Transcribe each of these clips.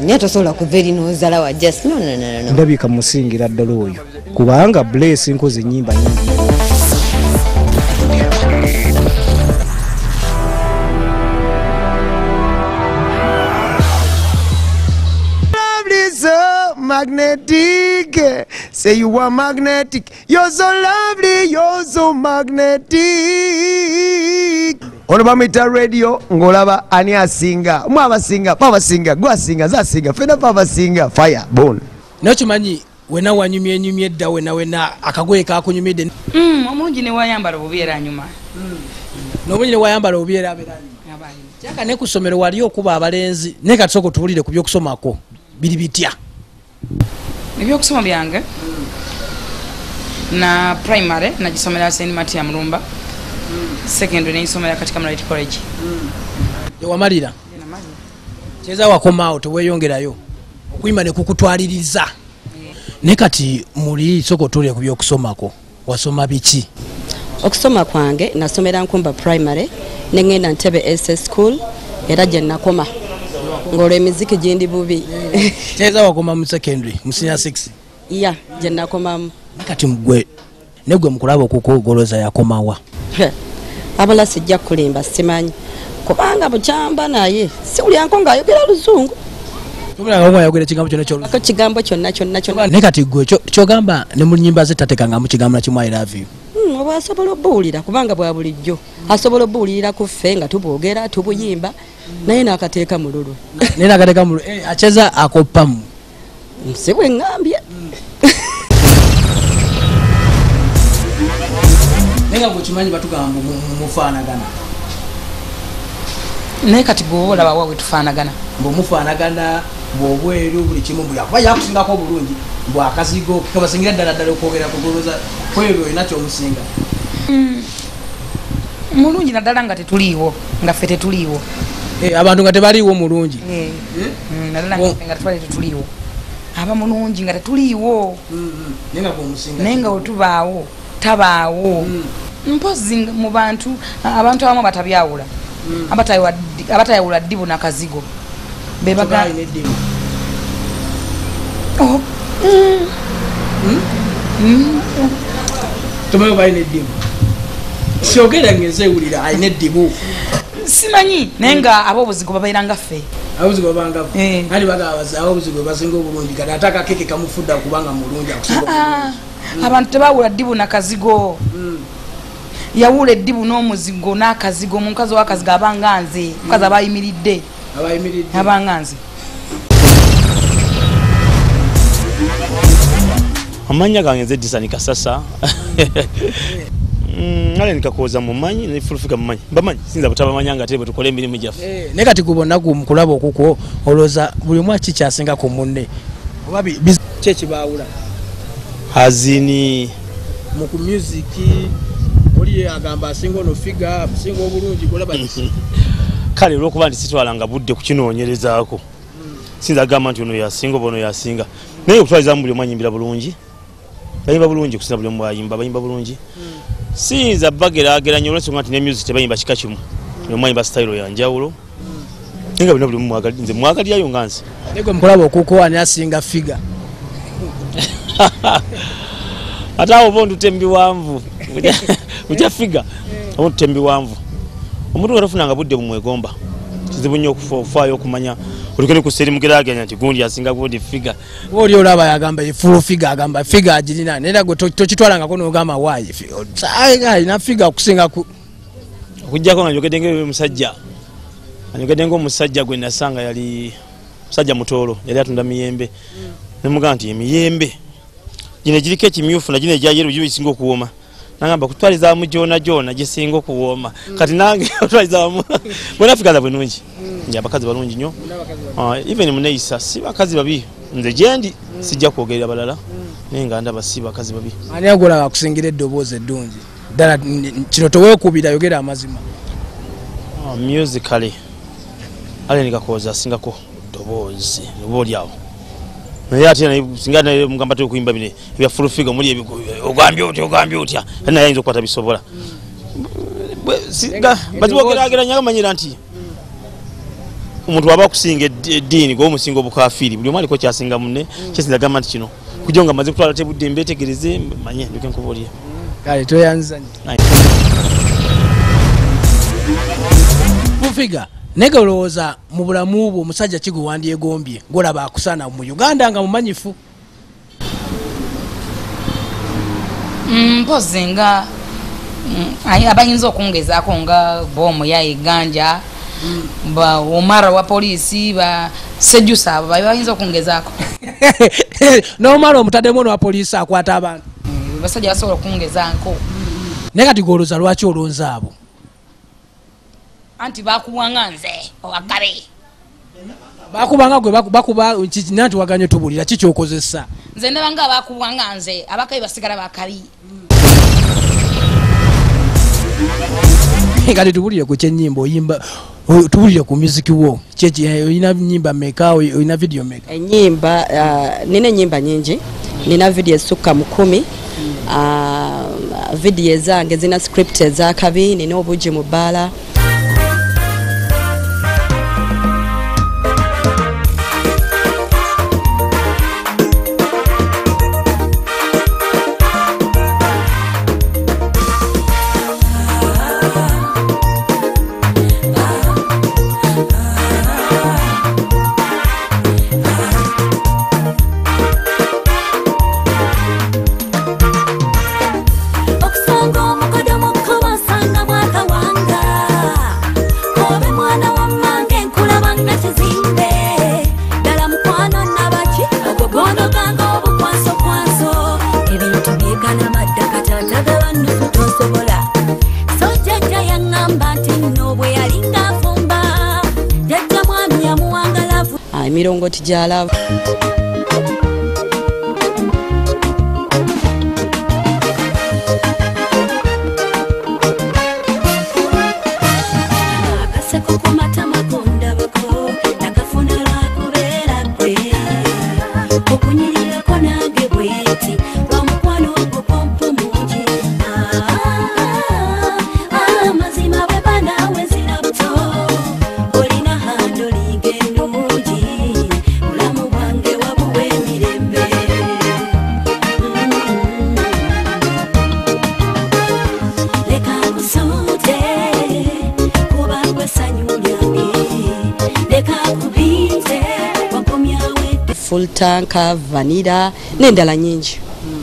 nyeto sola kuveri no zala wa just no. Ndabika musingira ddala oyo kubanga bless nkoze nyimba nyingi. Magnetic, say you are magnetic. You're so lovely, you're so magnetic. Ono bamita radio ngolaba ani asinga mwabasinga babasinga gwasinga zasinga fena babasinga fire bone nakimanyi wena wanyumye dda wena akagoye kakunyumide omulungi ne wayambala obubeera nyuma n'obunyi ne wayambala obubeera nyuma kyaka ne kusomero wali okuba abalenzi ne katsoko tuwulire ku byokusomako biri bitya ebyokusoma byange na primary nagisomera St. Matia Mulumba secondary nagisomera katika Mlight College wamalira cheza wakomao teweyongerayo okuyima ne kukutwaliriza ne kati muli soko tuli ku byokusomako wasoma biki okusoma kwange nasomera Nkumba primary nengenda Ntebe SS school era je nakoma ngolo emiziki gindi bubi cheza wakoma mu secondary mu senior 6 ya je nakoma kati mgwe negwe mukulaba okukogoloza yakomawa abala sijja kulimba simanyi kubanga buchamba naye siuli ankonga ayogera luzungu tumula ngwa yogera kigambo kyonna kyolo kigambo kyonna ne kati gwe kyogamba ne mu nyimba zitatekanga mu kigambo na kimwa I love you oba asobola obuulira kubanga bwa bulijjo asobola obuulira ku ffe nga tubwogera tubuyimba naye n'akateeka mululu nena akateeka mululu acheza akopamu msibwe ngambye nenga kuchimanyi batugamba mufaanagana naye kati bwobola bawawe tufaanagana mufaanagana bwobweru buli kimu byakuba yakusingako bulungi bwakazigo kabasingira ddala okwogera kugoloza kwebyo inakyo omusinga mulungi naddala nga tetuliiwo nga ffe tetuliiwo abantu nga tebaliiwo mulungi naddala nga tetuliiwo aba mulungi nga tetuliiwo naye nga wetubaawo tabaawo mpozi mu bantu abantu abamu batabyawula abatayawula ddibu nakazigo bebaga tumayo baine ddibu siogera ngeze wulira aine ddibu simanyi naye nga ab'obuzigo babeera nga ffe abuzigo babanga ali bagabaza abuzigo basinga obulungi kati ataka keke kamufudda kubanga mulungi akusinga abantu tebawula ddibu nakazigo yawula eddibu n'omuzigo n'akazigo omukazi w'akazigo abanga nze mukazi abayimiridde abanga nze amanya gange nze Disani Kasasa ale Kakooza mumanyi ne fulufika mumanyi bamanyi sinza butabamanya nga tebe tukole emirimu gyaffe ne kati kubona ku mukulaba okuko oloza buli mwachi kyasinga ku munne oba chechi baawula azini mu ku music oli agamba asinga no figure asinga obulungi golaba kale lwokuba ndi sitwalanga budde kukinoonyerezaako sinza gamba nti ono yasinga bono yasinga naye okutwaliza mu buli mwanyimbira bulungi bayimba bulungi kusina buli mwayimba bayimba bulungi sinza bagerageranya olwensonga nti ne music tebayimba kika kimu mwayimba style yanjawulo nga bino buli mwagali nze mwagalirayo nga nze negwe mukulaba okuko ani asinga figure atawo bondu tembi wanvu uja figure bondu tembi wanvu omuntu warafunanga budde bumwegomba kizibu nnyo okufaayo okumanya olikene kuseri mugeraganya nti gundi asinga bodi figure oli olaba yagamba full figure agamba figure agirina nera gwe tokitwalanga ko n'ogamba waayi ina figure okusinga okujjako nga njogedde ng'omusajja anyogedde ng'omusajja gwe nasanga yali musajja mutoolo yali atunda miyembe nemugamba nti emiyembe gino giriko ekimyufu na gino egya yeru gyo gisinga okuwooma nagamba kutwaliza mu jona gisinga okuwooma kati nange otwaliza mu bona fikaza bwenungi abakazi balungi nnyo even muneisa si bakazi babi nze gyendi sijja kwogerera balala naye nga ndaba si bakazi babi ani agola akusingira eddoboozi eddungi ddala kino toweekubira yogera amazima musically ale Kakooza asingako ddoboozi oba awo naye ate singa naye mugamba te okuyimba bine ebya full figure muli ogambye otya naye ayinza okukwata bisobola bazibogeraageranya bamanyira nti omuntu aba kusinga eddiini gwe omusinga obukafiri buli omu aliko kyasinga munne kyesinza gamba nti kino kugira nga maze kutwala tebudde mbetegereze manye nduke nkubulya kale toyanzanye Fufiga nega olowooza mu bulamu bwo omusajja kigwe wandyegombye ng'olaba akusana mu Uganda nga mumanyifu mpozi nga abayinza okungezaako nga bomu ya iganja ba omara wa polisi ba sejusa abo bayinza okungezaako n'omala omutaddemu ono wa polisi akwata abantu basajja basobola okungezaako naye kati golooza lwaki olonze abo anti bakubwanga nze owakabe bakubanga gwe bakuba nanti waganye tubulira kikyokozesa nze ndabanga bakubwanga nze abakabi basigala bakabi kati tubulire ku kyenyimba oyimba tubulire ku muziki wo oyina nyimba meka oyina video meka enyimba nina enyimba nyingi nina video esukka mu 10 video zange zina script ezakabi nina obuji mu bbaala Mirongoti gyalava full tanka vanilla n'endala nyingi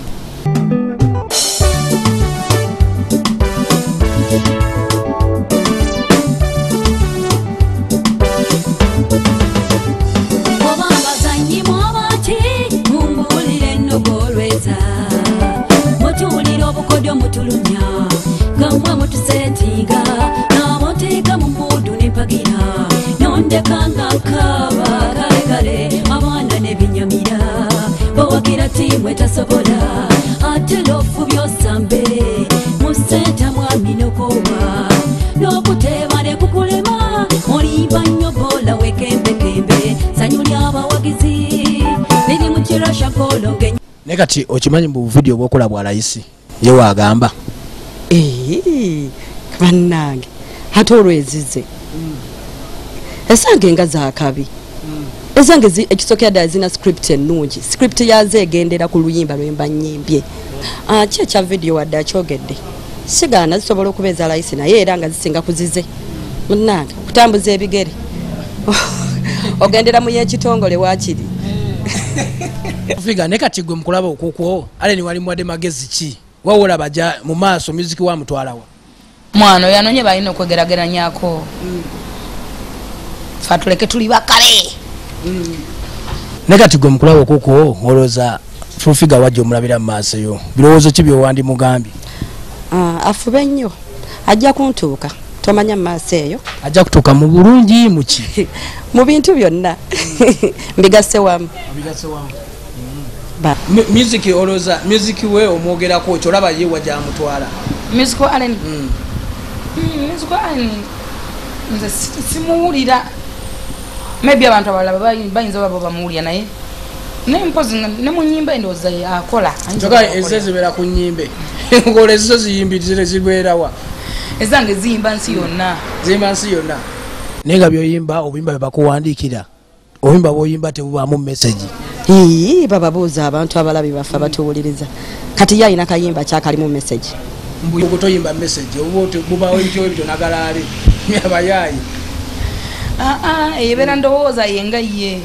nekati okimanyi mu video bwokola bwa layisi ye wagamba bannange ate olwezize esange nga zakabi ezange ekisokera ddala zina script ennungi script yazo egendera ku luyimba lwemba nyimbye ki ekya video wadde akyogedde sigaana zisobola okubeeza layisi naye era nga zisinga kuzize munnange kutambuza ebigere ogendera mu yekitongole wakiri Fufiga nekati gwe mukulaba okukwo aleni wali mwadde magezi ki wawola baja mu maaso muziki wa mutwalawa mwana yanonye balina okwegerageranyako fatuleke tuli bakale nekati gwe mukulaba okukwo oloza Fufiga wajja omulabira mu maaso yo birowoozo ki byowandi mugambi afube nnyo ajja kuntuuka tomanya mu maaso eyo ajja kutuuka mu bulungi muki mu bintu byonna mbigase wamu music oloza music we omwogerako kyolaba ye wajja amutwala music allen music allen nze simuwulira maybe abantu abalala bayinza baba bamuwulira naye nempozi ne mu nyimba endowooza akola njoka ezezibera ku nyimbe ngola ezizo ziyimbirize zibeerawa ezange ziyimba nsi yonna naye nga byoyimba obuyimba bebakuwandikira obuyimba bwoyimba tebubaamu message bababuuza abantu abalabi baffe abatuwuliriza kati ye alina kayimba kyakalimu message toyimba message oba bubawo ebityo ebitonagalaale abayaayi ebeera ndowooza yenga ye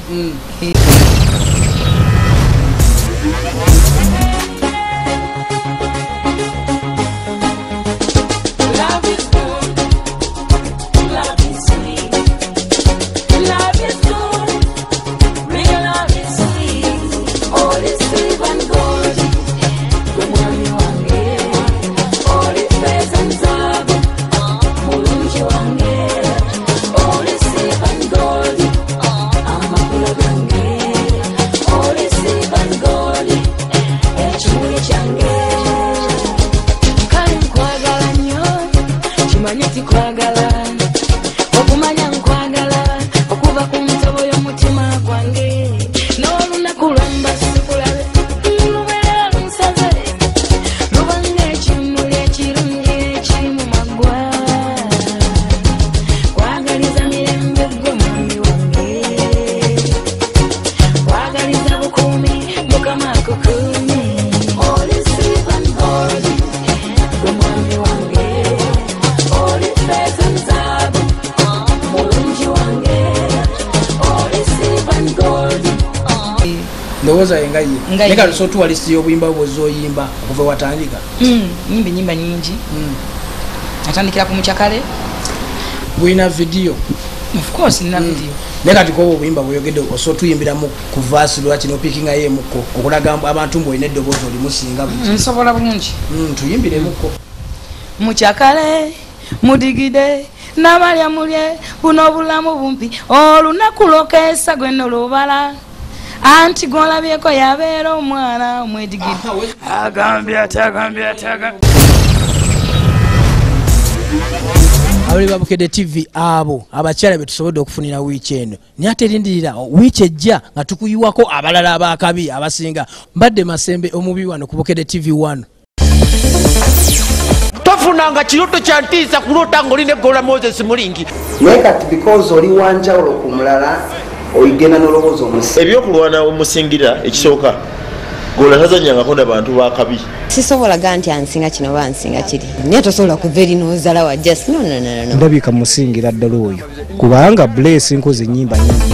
ndowooza yenga ye naye kati sotuwa lisiti y'obuyimba bwozoyimba okuva watandika nyimba nyingi natandikira ku mukyakale bwina video of course nina video naye kati koba obuyimba bweyogedde osotuyimbiramu ku vaasi lwaki nopikingayo emukko okulaga abantu mbu olina eddoboozi olimusinga nsobola bulungi tuyimbiremukko mukyakale mudigide nabalya mulye buno obulamu bumpi olunaku lokeesa gwenno lubala anti gwolabyeko yabeera omwana omwedigide agambye abali ba Bukedde TV abo abakyala betusobodde okufunira wiiki eno naye ate erindirira wiiki ejja nga tukuyiwako abalala abakabi abasinga mbadde Masembe omubi wano ku Bukedde TV 1 tofunanga kiruto kyantiisa kulota ng'olina eggola Moses Mulingi naye kati because oli wanjawulo ku mulala oyigenda n'olowooza omusi ebyokulwana omusingira ekisooka gola tazanyangako n'abantu bakabi sisobola ga nti ansinga kino bansinga kiri naye tosobola kuva eri n'ozala wa just no ndabika musingira ddala oyo kubanga bless nkoze ennyimba nyingi